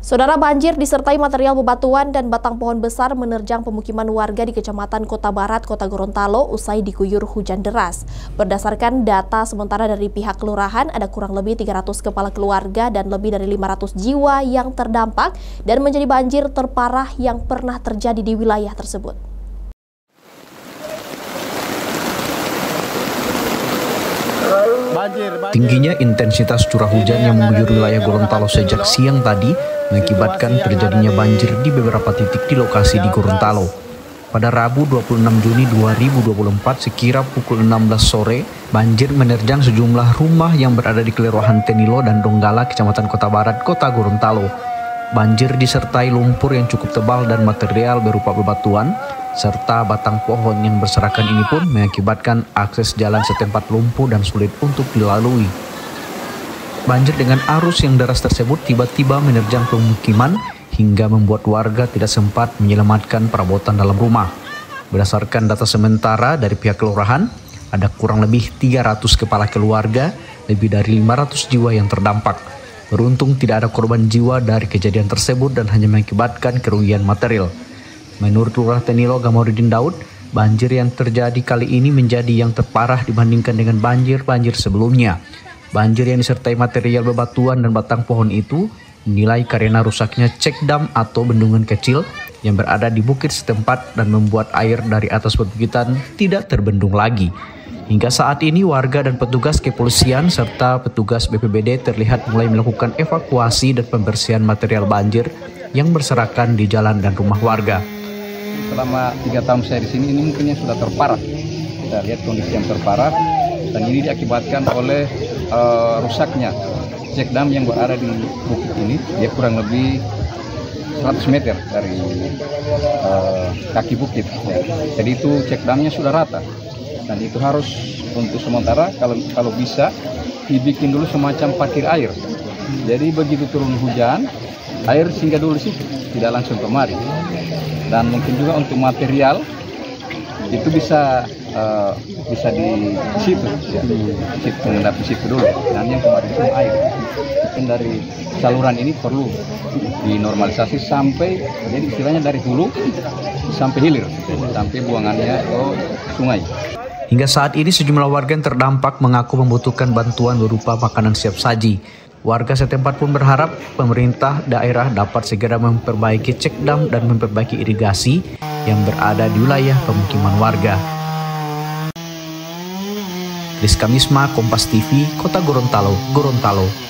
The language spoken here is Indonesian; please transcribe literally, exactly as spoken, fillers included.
Saudara, banjir disertai material bebatuan dan batang pohon besar menerjang pemukiman warga di Kecamatan Kota Barat, Kota Gorontalo usai diguyur hujan deras. Berdasarkan data sementara dari pihak kelurahan, ada kurang lebih tiga ratus kepala keluarga dan lebih dari lima ratus jiwa yang terdampak dan menjadi banjir terparah yang pernah terjadi di wilayah tersebut. Tingginya intensitas curah hujan yang mengguyur wilayah Gorontalo sejak siang tadi mengakibatkan terjadinya banjir di beberapa titik di lokasi di Gorontalo. Pada Rabu dua puluh enam Juni dua ribu dua puluh empat sekira pukul enam belas sore, banjir menerjang sejumlah rumah yang berada di Kelurahan Tenilo dan Donggala, Kecamatan Kota Barat, Kota Gorontalo. Banjir disertai lumpur yang cukup tebal dan material berupa bebatuan, serta batang pohon yang berserakan ini pun mengakibatkan akses jalan setempat lumpuh dan sulit untuk dilalui. Banjir dengan arus yang deras tersebut tiba-tiba menerjang pemukiman hingga membuat warga tidak sempat menyelamatkan perabotan dalam rumah. Berdasarkan data sementara dari pihak kelurahan, ada kurang lebih tiga ratus kepala keluarga, lebih dari lima ratus jiwa yang terdampak. Beruntung tidak ada korban jiwa dari kejadian tersebut dan hanya mengakibatkan kerugian material. Menurut Lurah Tenilo Gamoridin Daud, banjir yang terjadi kali ini menjadi yang terparah dibandingkan dengan banjir-banjir sebelumnya. Banjir yang disertai material bebatuan dan batang pohon itu dinilai karena rusaknya cek dam atau bendungan kecil yang berada di bukit setempat dan membuat air dari atas perbukitan tidak terbendung lagi. Hingga saat ini warga dan petugas kepolisian serta petugas B P B D terlihat mulai melakukan evakuasi dan pembersihan material banjir yang berserakan di jalan dan rumah warga. Selama tiga tahun saya di sini, ini mungkin yang sudah terparah. Kita lihat kondisi yang terparah, dan ini diakibatkan oleh uh, rusaknya cek dam yang berada di bukit ini. Dia kurang lebih seratus meter dari uh, kaki bukit. Ya. Jadi itu cek damnya sudah rata, dan itu harus untuk sementara kalau kalau bisa dibikin dulu semacam parkir air. Jadi begitu turun hujan, air singgah dulu sih, tidak langsung kemari. Dan mungkin juga untuk material itu bisa uh, bisa di situ, ya, di situ mengendap di situ dulu. Dan yang kemarin itu air, mungkin dari saluran ini perlu dinormalisasi sampai, jadi istilahnya dari hulu sampai hilir, sampai buangannya ke sungai. Hingga saat ini sejumlah warga yang terdampak mengaku membutuhkan bantuan berupa makanan siap saji. Warga setempat pun berharap pemerintah daerah dapat segera memperbaiki cek dam dan memperbaiki irigasi yang berada di wilayah pemukiman warga. Rizka Misma, Kompas T V, Kota Gorontalo, Gorontalo.